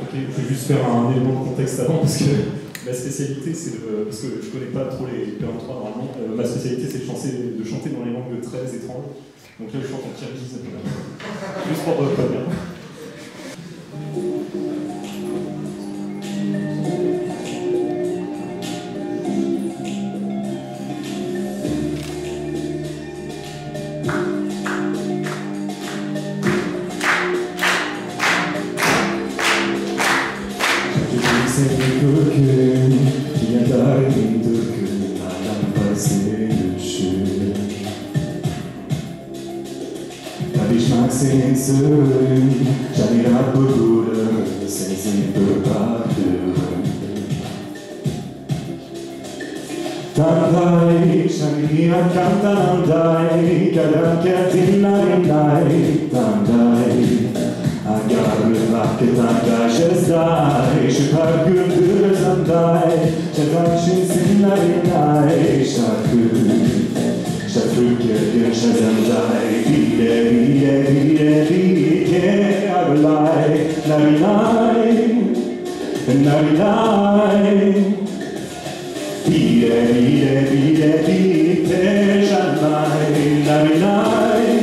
Je vais juste faire un élément de contexte avant, parce que ma spécialité, c'est parce que je connais pas trop les P23 normalement, ma spécialité c'est de chanter dans les langues très étranges. Donc là je chante en kirghize, juste pour pas bien. J'arriverai pour douleur, c'est une peu pas Tandai, Shania Kantandai, Kadakatinai, Tandai, Agar Vaketanga, Shesdai, Shukagul Zandai, Shadashin Sinarinai, Shaku. Shaku Kirkin Shazandai, Vide, Aglai, Narinai, Narinai. Vide, Shanai, Narinai,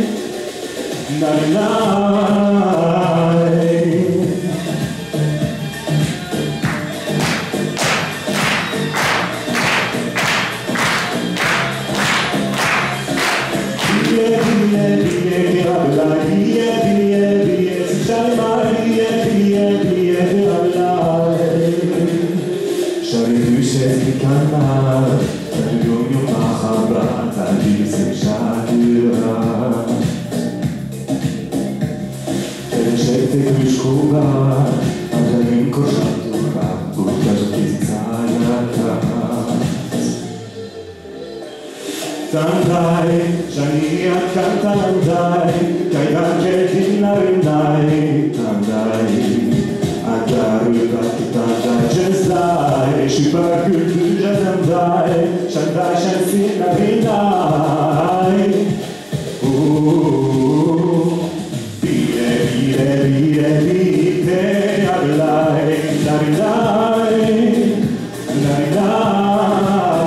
Narinai. Tandai, Shania Kantandai, Kaidanke Narinai, Tandai, Agaru Vakitandai, Jezai, Shibaku Jazandai, Shandai Shansi Narinai. Vide, Aglai, Narinai, Narinai.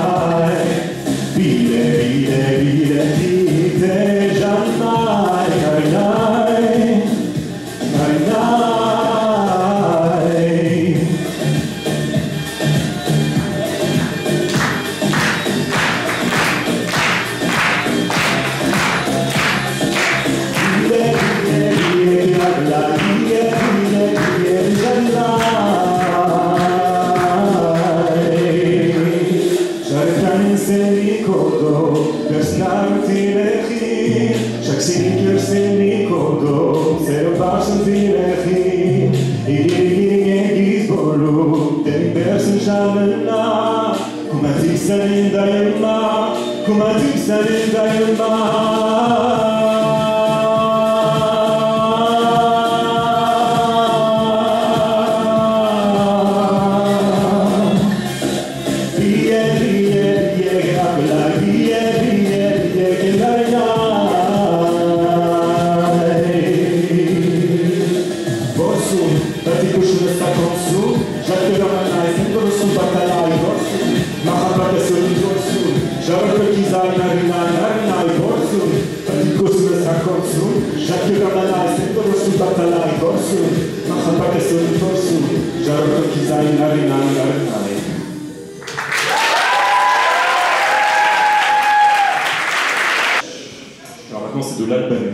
Alors maintenant c'est de l'albanais.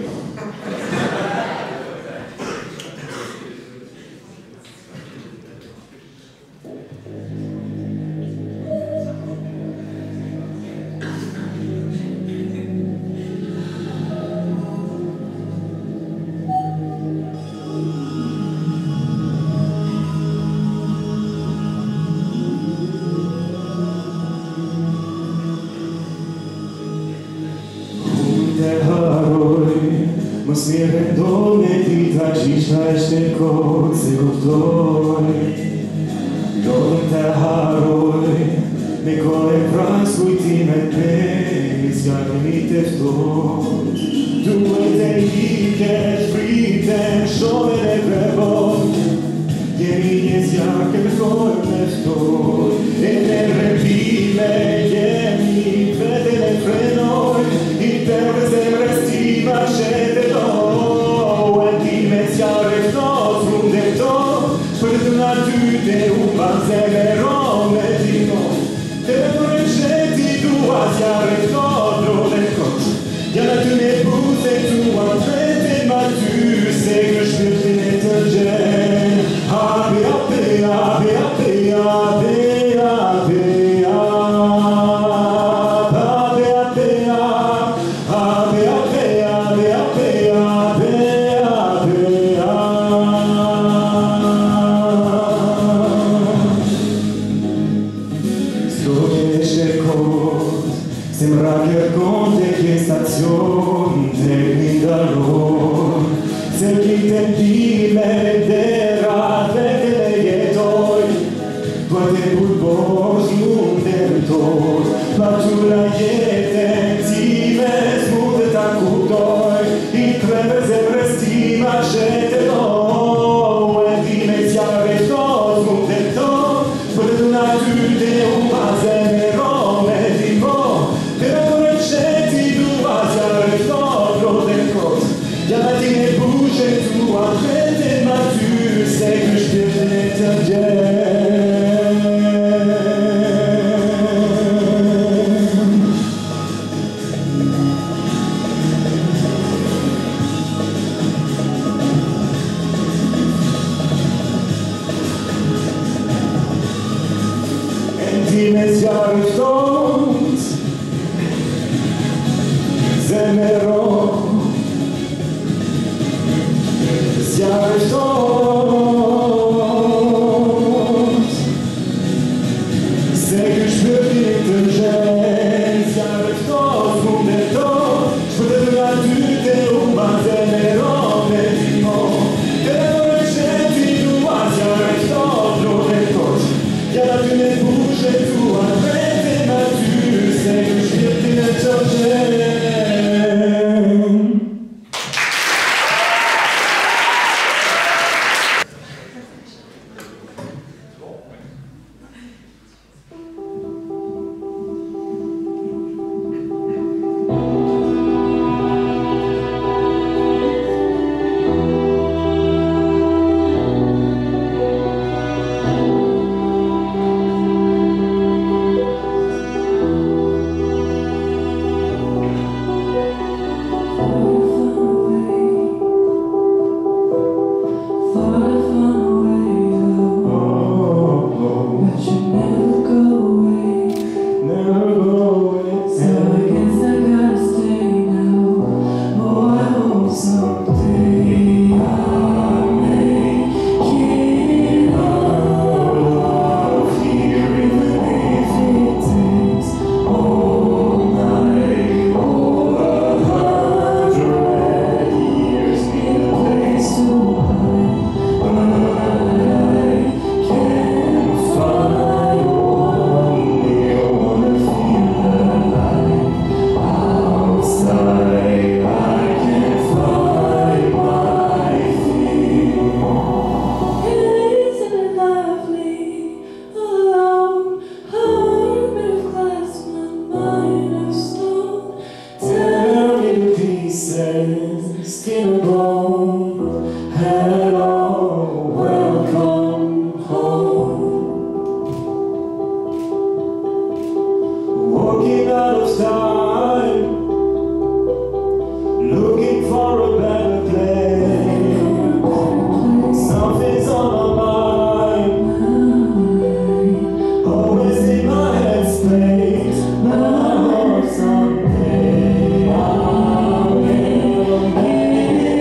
Jemi zjakel kojme vtoj E ne repime jemi vedele frenoj I tebe zemre stima šete do E ti me zjare vto zrunde to Për të natyte u panzeme rome tino Te vorrei tua zjare vto drone kot Jana ty me buse tua trete ma ty se këshpirtin e të gjen Ape, ape, ape, ape, ape, ape, ape, ape, ape, ape, Sembra che racconti che stazione mi darò Se chi tempi me dera vede le toi Poate bulbos mundentor Ma tu la jete zime smude ta kutoj I treba zemre stima šete do E dime zjare to smundentor Për të natyte u mazeme rome timo Jana ti ne buše tua trete ma tu se këshpirtin e të gjen E ti me zjarë ftot Zemero Zjarë shtot Se këshpirtin të gjen Zjarë shtot, munde tot Shpëtë të nga tyte u mazene rome timo Te dore qeti tua zjarë shtot drone tot Jana ty ne bushe tua trete ma ty Se këshpirtin e të gjen Skin and bone, hello, welcome home. Walking out of time, looking for a better place. Something's on my mind, always in my headspace. But someday I will get it.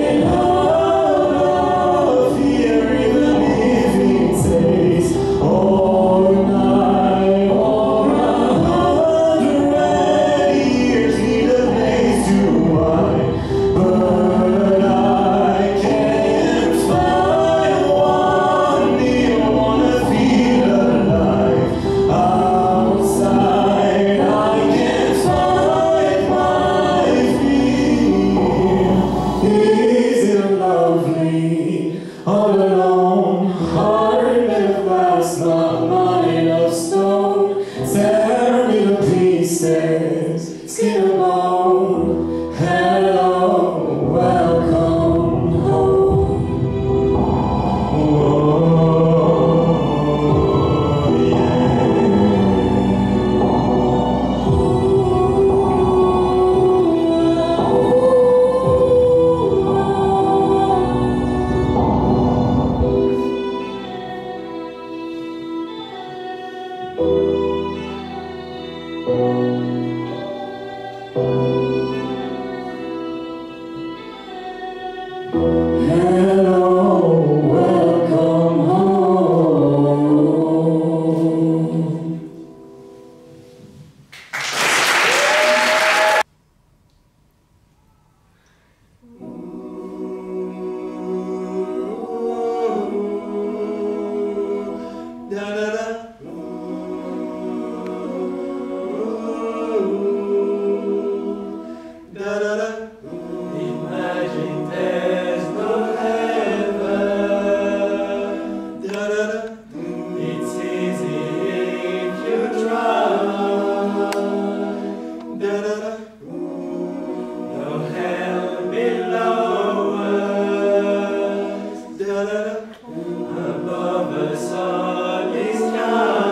Imagine there's no heaven. It's easy if you try. No hell below us. Above us all is sky.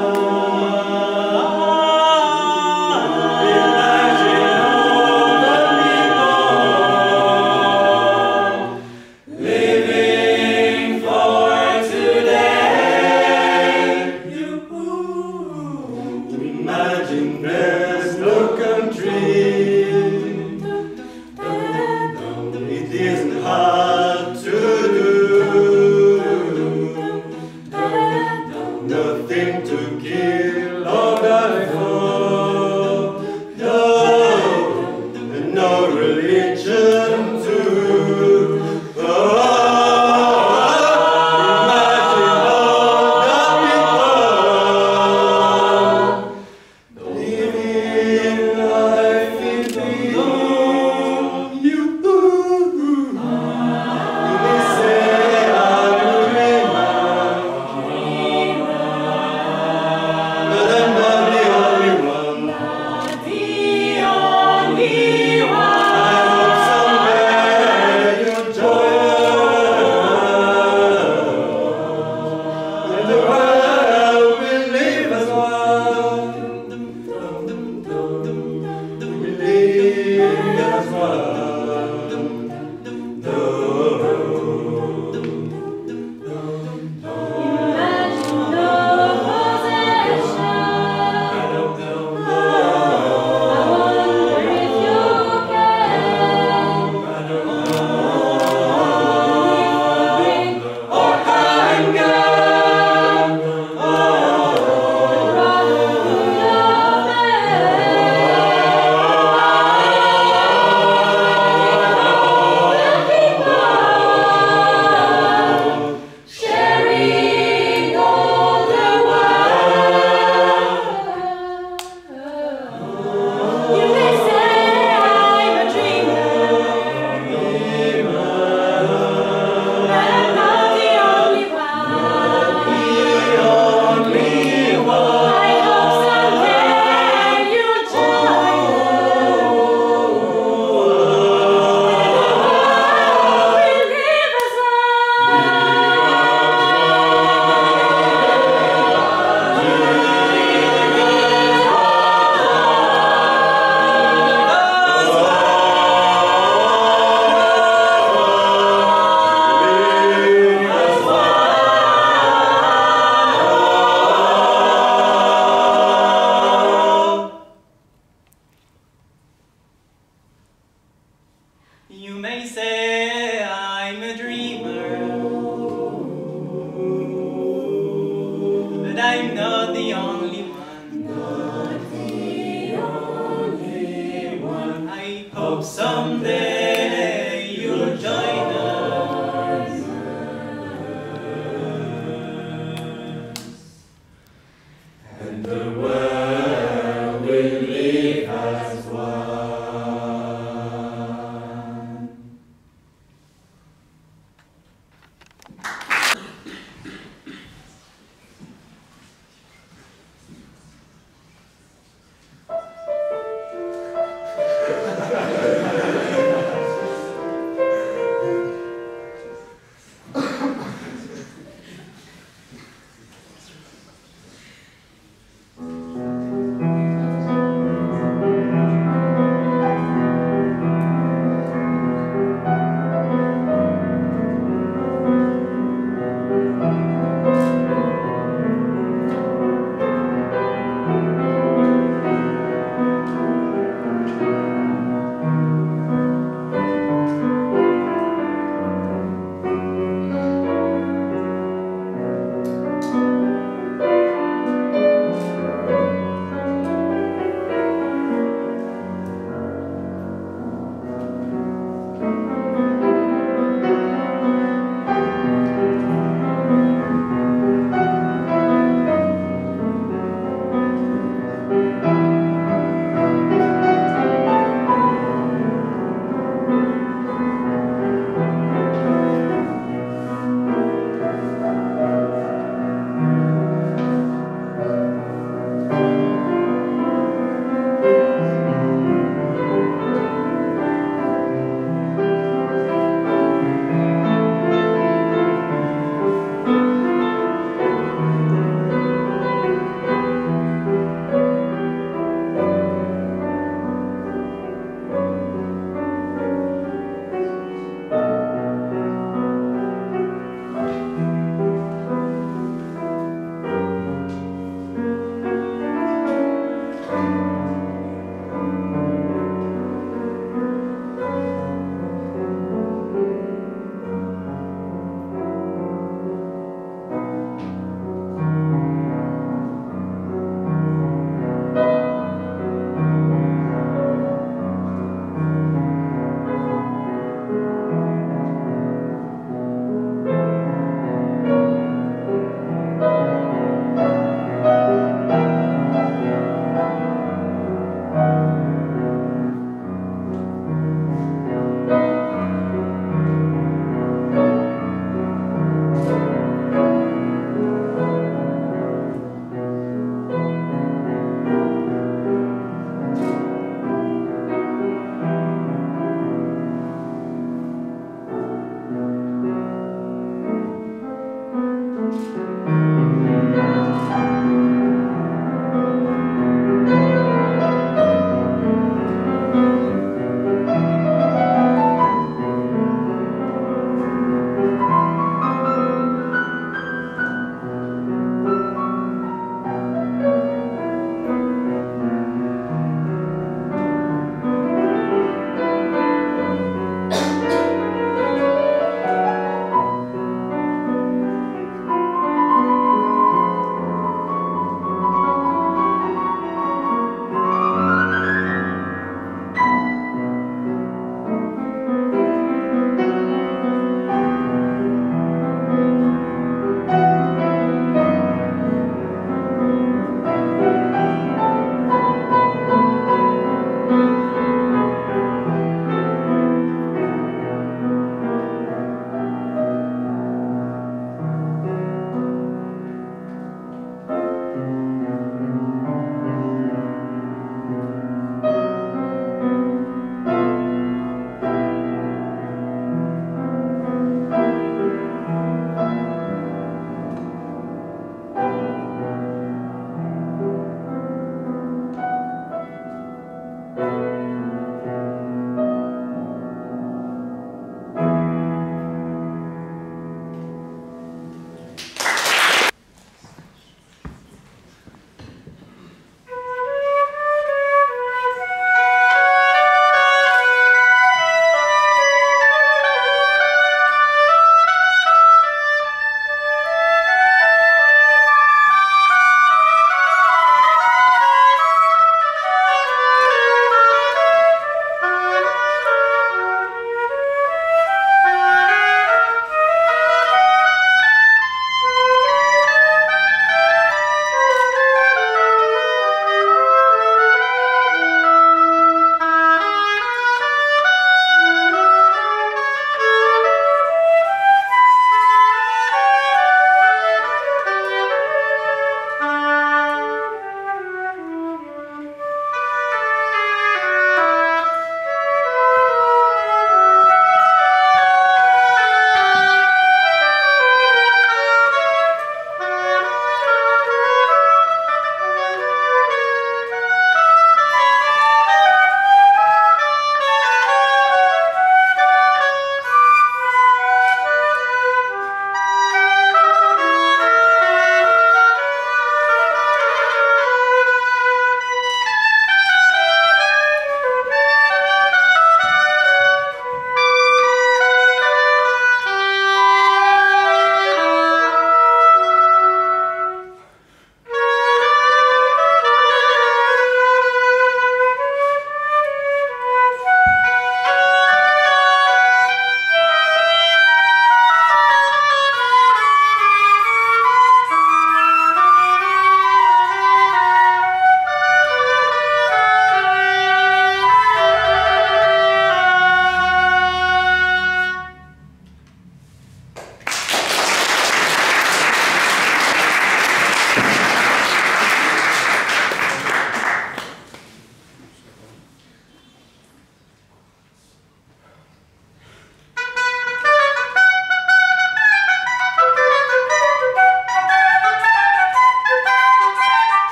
You may say I'm a dreamer, but I'm not the only one. Not the only one. I hope someday you'll join us, and the world will live as one.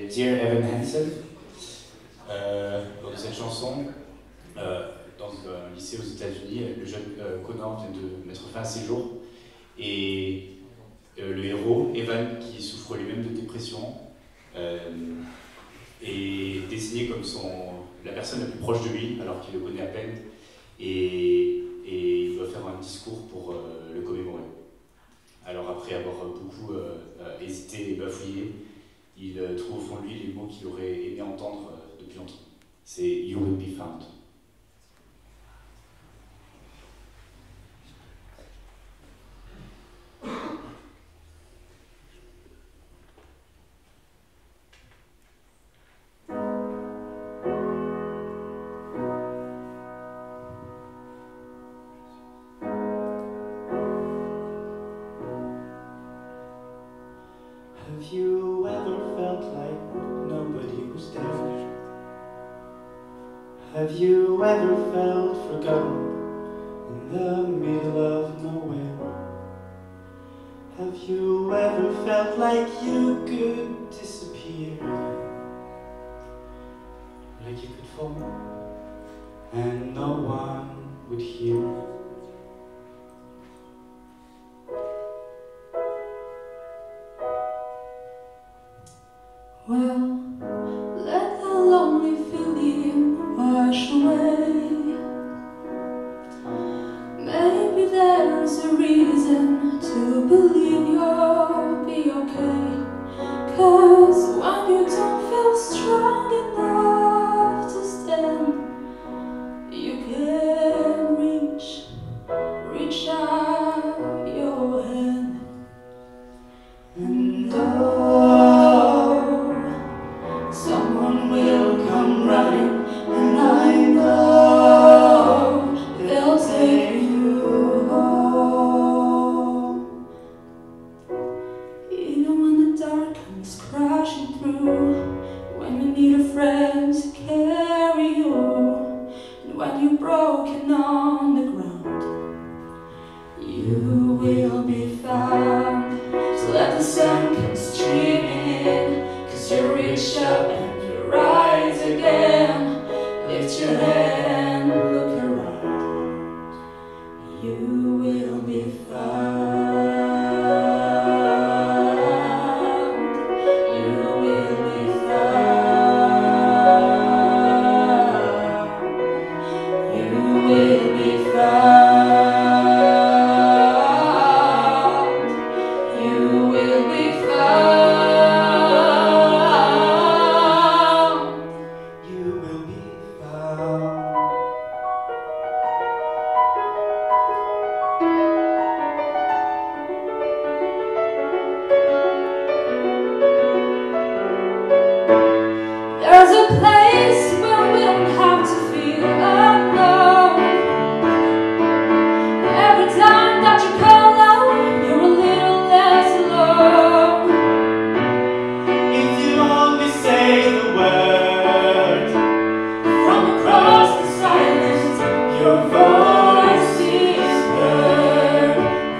s'appelait Dear Evan Hansen. Lors de cette chanson, dans un lycée aux États-Unis, le jeune Connor vient de mettre fin à ses jours. Et le héros, Evan, qui souffre lui-même de dépression, est désigné comme la personne la plus proche de lui, alors qu'il le connaît à peine. Et il doit faire un discours pour le commémorer. Alors après avoir beaucoup hésité et bafouillé, il trouve au fond de lui les mots qu'il aurait aimé entendre depuis longtemps. C'est « You will be found ». Have you ever felt like nobody was there? Have you ever felt forgotten in the middle of nowhere? Have you ever felt like you could disappear? Like you could fall and no one would hear? Well, let the lonely feeling wash away. Maybe there's a reason to believe you'll be okay. 'Cause when you don't feel strong enough to stand, you can reach out your hand. And someone will come running, and I know they'll take you home. Even when the dark comes crashing through, when you need a friend to carry you, and when you're broken on the ground, you will be found. So let the sun come streaming in, 'cause you reach up and you rise again. Lift your head and look around. You will be found. You will be found. You will be found. You will be found. You will be found. There's a place where we don't have to feel alone. Every time that you call out, you're a little less alone. If you only say the word from across the silence, your voice is heard.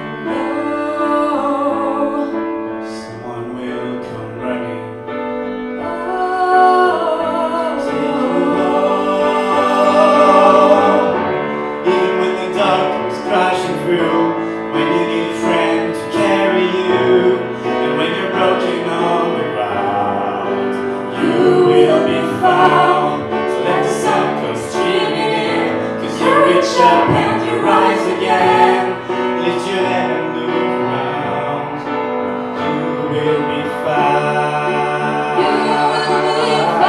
Someone will come running. Even when the dark comes crashing through, when you need a friend to carry you, and when you're broken on the ground, you will be found. So let the sun come streaming in, 'cause you reach up and you rise again. Lift your head and look around. You will be found. You will be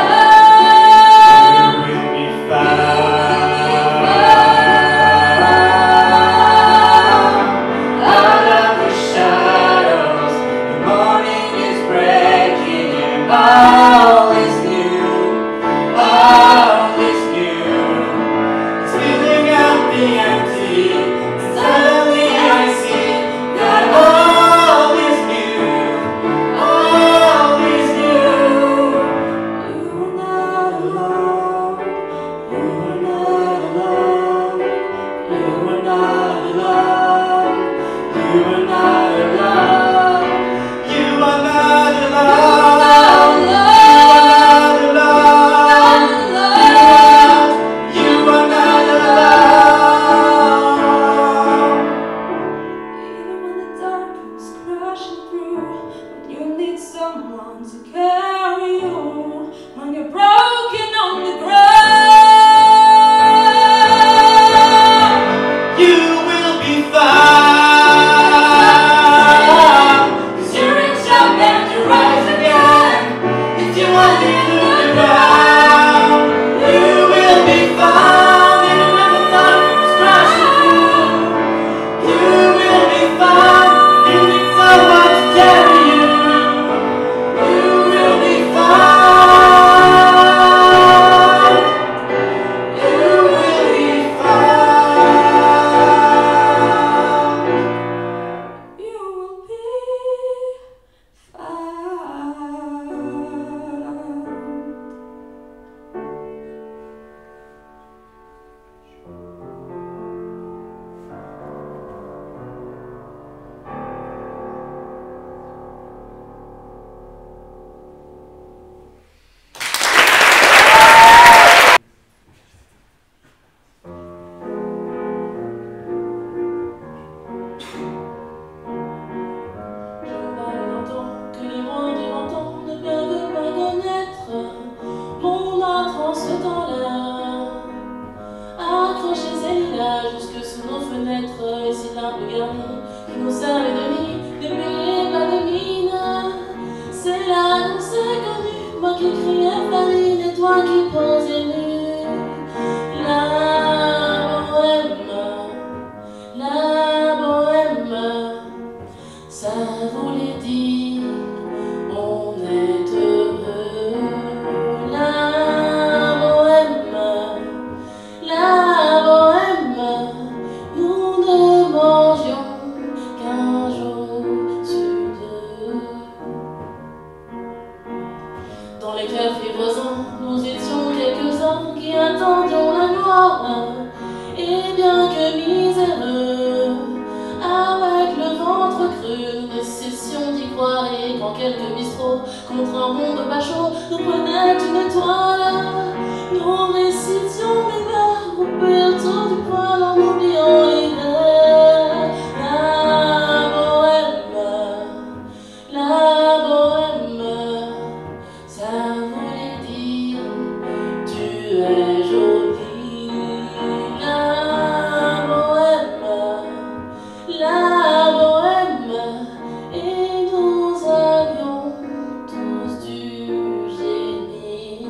You found. will be found. Out of the shadows, the morning is breaking, and all is new. All is new. It's filling up the empty, and nous servait de nid, de payer pas de mine. C'est là qu'on s'est connus, moi qui criais famine et toi qui posais nu. La bohème, ça voulait dire on est heureux. La bohème, nous ne mangions qu'un jour sur deux. Dans les cafés voisins, nous étions quelques-uns qui attendions la gloire. Et bien que miséreux, avec le ventre creux, nous ne cessions d'y croire. Et quand quelques bistrots, contre un monde pas chaud, nous prenaient une étoile, nous récitions des vers, coupés autour du poil en oubliant l'hiver. La bohème, ça voulait dire tu es jolie. La bohème, et nous avions tous du génie.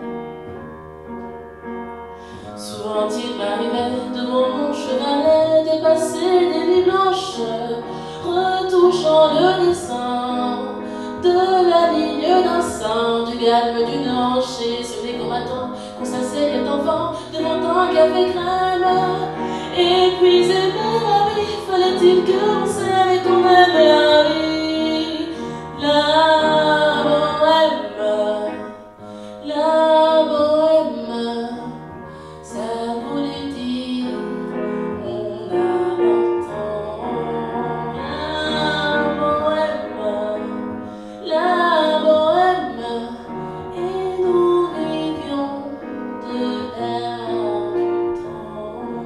Souvent il m'arrivait devant mon chevalet de passer des nuits blanches, retouchant le dessin de la ligne d'un sein, du galbe d'une hanche, et sur les combattants qu'on s'asseyait enfant devant un café crème. Épuisé par la vie, fallait-il que l'on s'aime et qu'on aimait la vie. La bohème, ça voulait dire on a 20 ans. La bohème, et nous vivions de l'air du temps.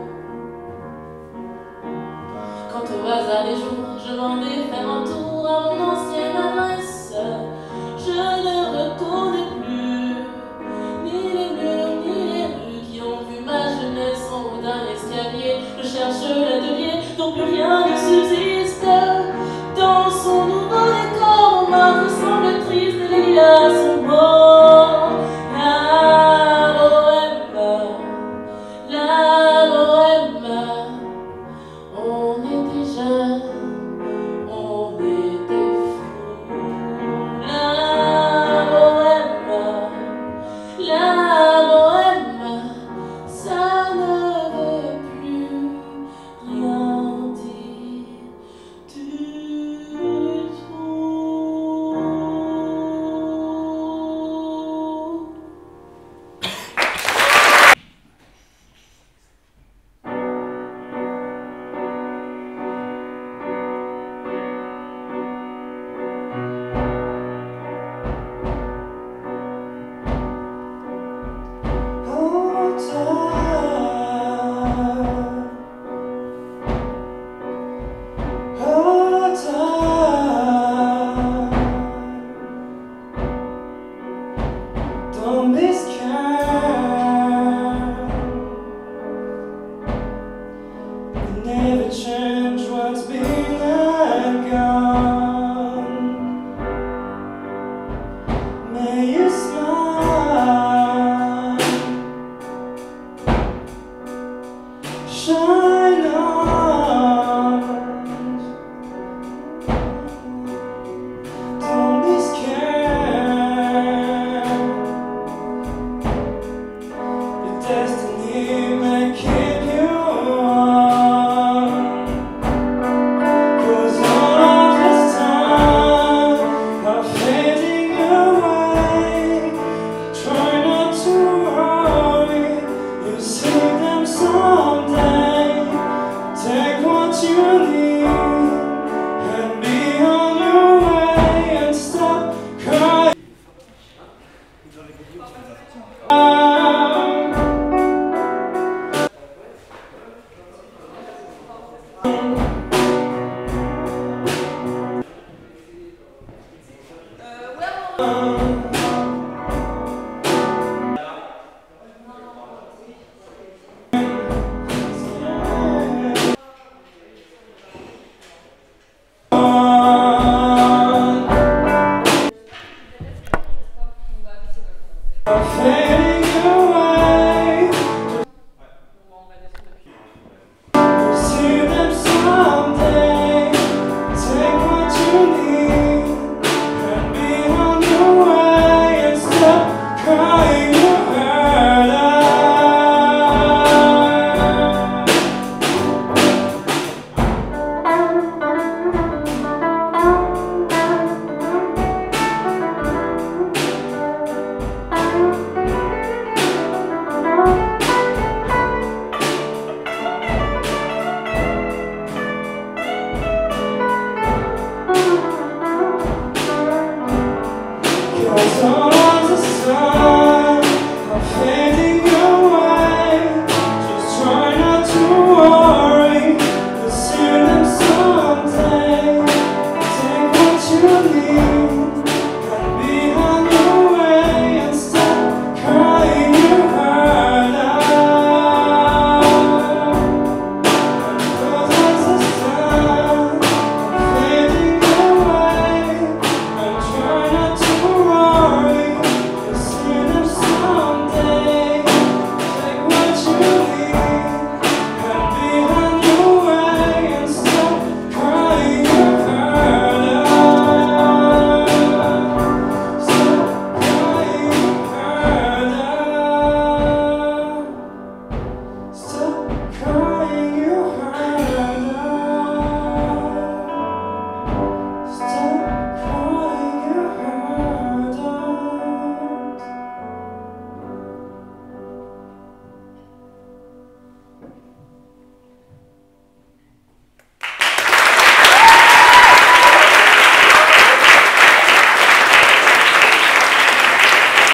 Quant au hasard des jours, je m'en vais faire un tour à mon ancienne adresse. Je ne reconnais plus ni les murs ni les rues qui ont vu ma jeunesse en haut d'un escalier. Je cherche l'atelier dont plus rien ne subsiste. Dans son nouveau décor, mon marbre semble triste et les lilas sont morts. La bohème, on était jeunes, on était fous. La bohème, ça ne veut plus rien dire du tout. Don't this kind never change what's been and gone. May you smile, shine on. Don't be scared. Your destiny may keep you on. 'Cause all of this time are fading away. Try not to worry, you'll see them someday. Take what you need and be on your way and stop crying. true.